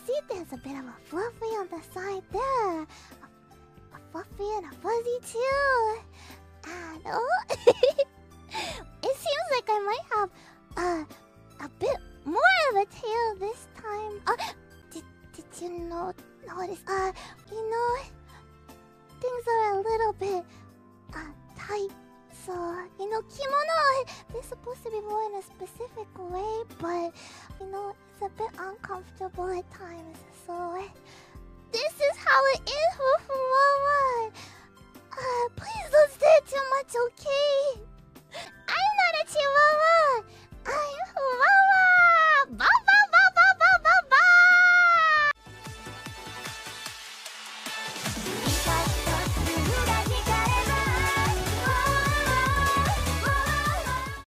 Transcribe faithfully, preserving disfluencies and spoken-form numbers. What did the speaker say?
see there's a bit of a fluffy on the side there. A, a fluffy and a fuzzy too. And oh, it seems like I might have uh, a bit more of a tail this time. Uh, did, did you know, notice, uh, you know, things are a little bit uh, tight. So, you know, kimono, they're supposed to be worn in a specific way, but, you know, it's a bit uncomfortable at times. So, this is how it is for Mama. Uh, please don't say too much, okay? I'm not a chihuahua!